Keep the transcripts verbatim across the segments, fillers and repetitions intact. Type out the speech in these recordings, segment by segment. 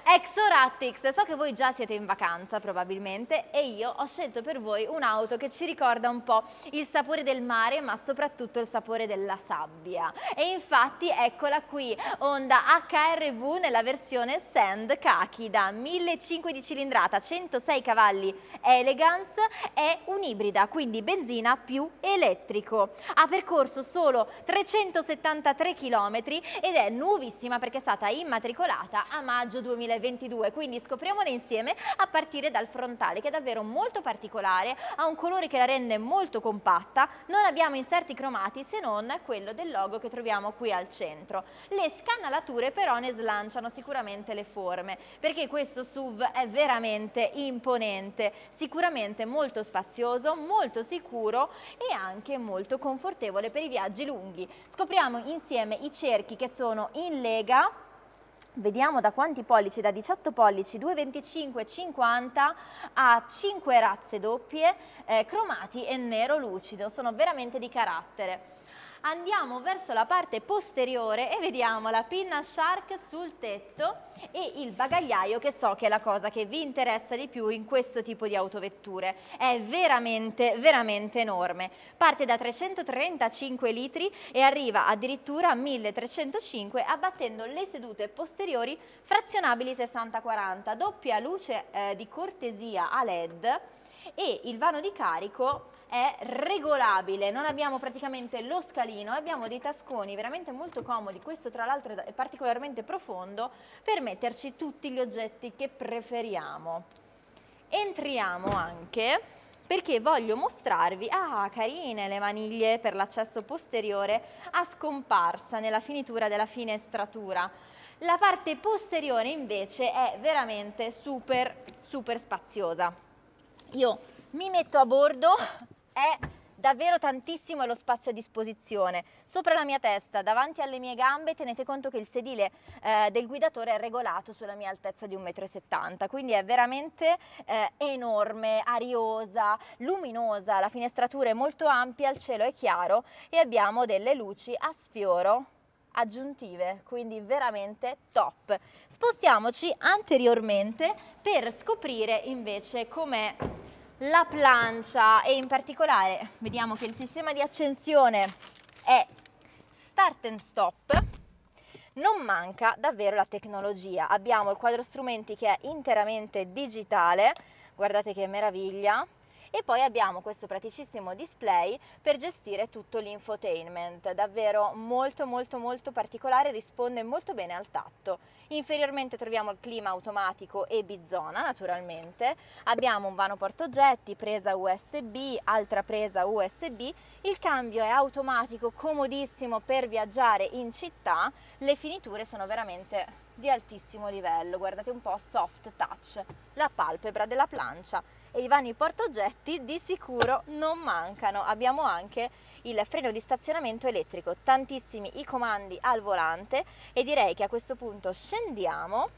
Exorattix, so che voi già siete in vacanza probabilmente e io ho scelto per voi un'auto che ci ricorda un po' il sapore del mare ma soprattutto il sapore della sabbia e infatti eccola qui, Honda H R V nella versione Sand Khaki da millecinquecento di cilindrata, centosei cavalli Elegance, è un'ibrida, quindi benzina più elettrico. Ha percorso solo trecentosettantatré chilometri ed è nuovissima perché è stata immatricolata a maggio duemilaventidue, quindi scopriamole insieme a partire dal frontale che è davvero molto particolare, ha un colore che la rende molto compatta, non abbiamo inserti cromati se non quello del logo che troviamo qui al centro. Le scanalature però ne slanciano sicuramente le forme perché questo S U V è veramente imponente, sicuramente molto spazioso, molto sicuro e anche molto confortevole per i viaggi lunghi. Scopriamo insieme i cerchi che sono in lega. Vediamo da quanti pollici, da diciotto pollici, due virgola venticinque, cinquanta a cinque razze doppie, eh, cromati e nero lucido, sono veramente di carattere. Andiamo verso la parte posteriore e vediamo la pinna Shark sul tetto e il bagagliaio che so che è la cosa che vi interessa di più in questo tipo di autovetture. È veramente, veramente enorme. Parte da trecentotrentacinque litri e arriva addirittura a milletrecentocinque abbattendo le sedute posteriori frazionabili sessanta quaranta, doppia luce eh, di cortesia a L E D e il vano di carico è regolabile, non abbiamo praticamente lo scalino, abbiamo dei tasconi veramente molto comodi, questo tra l'altro è particolarmente profondo per metterci tutti gli oggetti che preferiamo. Entriamo anche perché voglio mostrarvi, ah carine le maniglie per l'accesso posteriore a scomparsa nella finitura della finestratura. La parte posteriore invece è veramente super super spaziosa. Io mi metto a bordo, è davvero tantissimo lo spazio a disposizione. Sopra la mia testa, davanti alle mie gambe, tenete conto che il sedile eh, del guidatore è regolato sulla mia altezza di un metro e settanta, quindi è veramente eh, enorme, ariosa, luminosa, la finestratura è molto ampia, il cielo è chiaro e abbiamo delle luci a sfioro aggiuntive, quindi veramente top. Spostiamoci anteriormente per scoprire invece com'è la plancia e in particolare vediamo che il sistema di accensione è start and stop. Non manca davvero la tecnologia, abbiamo il quadro strumenti che è interamente digitale, guardate che meraviglia. E poi abbiamo questo praticissimo display per gestire tutto l'infotainment, davvero molto molto molto particolare, risponde molto bene al tatto. Inferiormente troviamo il clima automatico e bizona naturalmente, abbiamo un vano portaoggetti, presa U S B, altra presa U S B, il cambio è automatico, comodissimo per viaggiare in città, le finiture sono veramente di altissimo livello, guardate un po' soft touch, la palpebra della plancia. E i vani portaoggetti di sicuro non mancano, abbiamo anche il freno di stazionamento elettrico, tantissimi i comandi al volante e direi che a questo punto scendiamo,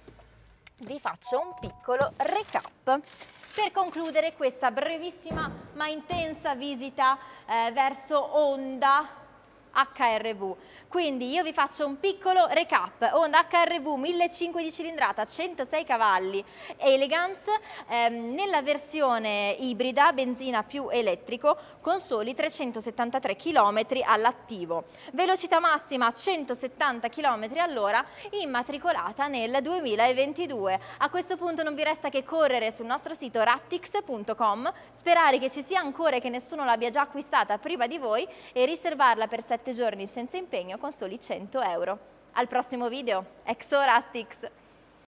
vi faccio un piccolo recap per concludere questa brevissima ma intensa visita eh, verso Honda H R V. Quindi io vi faccio un piccolo recap. Honda H R V millecinquecento di cilindrata, centosei cavalli, Elegance ehm, nella versione ibrida, benzina più elettrico, con soli trecentosettantatré chilometri all'attivo. Velocità massima centosettanta chilometri all'ora, immatricolata nel duemilaventidue. A questo punto non vi resta che correre sul nostro sito rattix punto com, sperare che ci sia ancora e che nessuno l'abbia già acquistata prima di voi e riservarla per sette giorni senza impegno con soli cento euro. Al prossimo video, Exorattix!